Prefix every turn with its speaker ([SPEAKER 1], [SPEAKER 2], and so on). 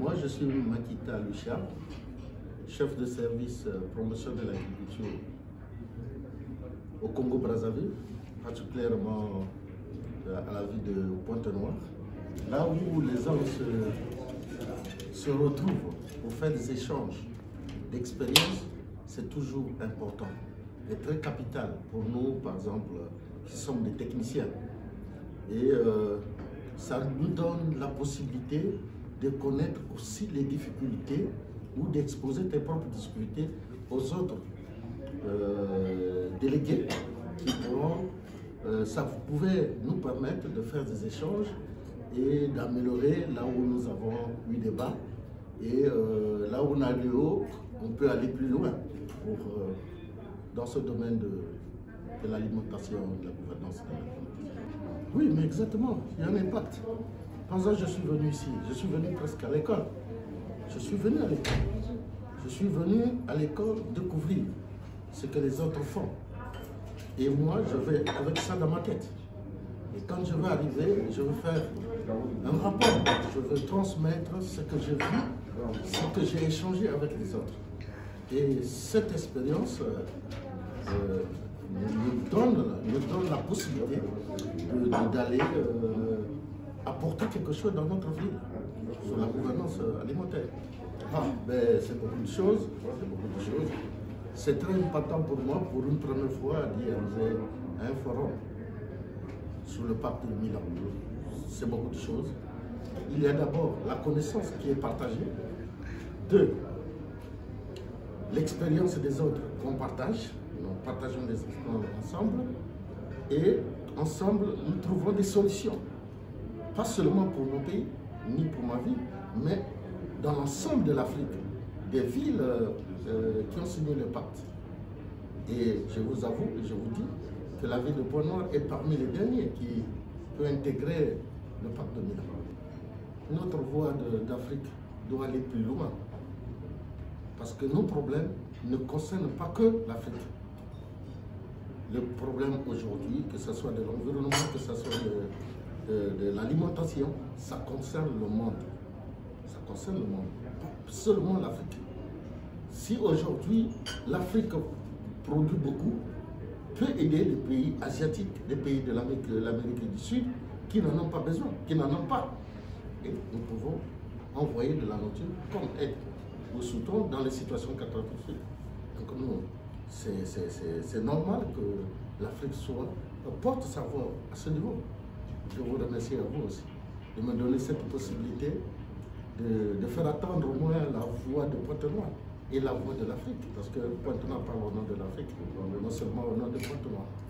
[SPEAKER 1] Moi, je suis Makita Lucia, chef de service promotion de l'agriculture au Congo-Brazzaville, particulièrement à la ville de Pointe-Noire, là où les gens se retrouvent pour faire des échanges d'expériences. C'est toujours important et très capital pour nous, par exemple, qui sommes des techniciens. Et ça nous donne la possibilité de connaître aussi les difficultés ou d'exposer tes propres difficultés aux autres délégués qui pourront, ça pouvait nous permettre de faire des échanges et d'améliorer là où nous avons eu des bas et là où on a le haut, on peut aller plus loin pour, dans ce domaine de l'alimentation, de la gouvernance de l'alimentation. Oui, mais exactement, il y a un impact. Par exemple, je suis venu ici, je suis venu presque à l'école. Je suis venu à l'école. Je suis venu à l'école découvrir ce que les autres font. Et moi, je vais avec ça dans ma tête. Et quand je vais arriver, je vais faire un rapport. Je veux transmettre ce que j'ai vu, ce que j'ai échangé avec les autres. Et cette expérience nous donne la possibilité d'aller apporter quelque chose dans notre ville sur la gouvernance alimentaire. C'est beaucoup de choses, c'est très important pour moi, pour une première fois, d'y arriver à un forum sur le pacte de Milan. C'est beaucoup de choses. Il y a d'abord la connaissance qui est partagée. Deux, l'expérience des autres qu'on partage. Nous partageons des expériences ensemble. Et ensemble, nous trouvons des solutions. Pas seulement pour nos pays, ni pour ma ville, mais dans l'ensemble de l'Afrique, des villes qui ont signé le pacte. Et je vous avoue, je vous dis que la ville de Pointe-Noire est parmi les derniers qui peut intégrer le pacte de Milan. Notre voie d'Afrique doit aller plus loin, parce que nos problèmes ne concernent pas que l'Afrique. Le problème aujourd'hui, que ce soit de l'environnement, que ce soit de l'alimentation, ça concerne le monde. Ça concerne le monde, pas seulement l'Afrique. Si aujourd'hui l'Afrique produit beaucoup, peut aider les pays asiatiques, les pays de l'Amérique du Sud qui n'en ont pas besoin, qui n'en ont pas. Et nous pouvons envoyer de la nourriture comme aide aux sous-traitants dans les situations catastrophiques. Donc nous, c'est normal que l'Afrique porte sa voix à ce niveau. Je vous remercie à vous aussi de me donner cette possibilité de faire attendre au moins la voix de Pointe-Noire et la voix de l'Afrique, parce que Pointe-Noire parle au nom de l'Afrique, non seulement au nom de Pointe-Noire.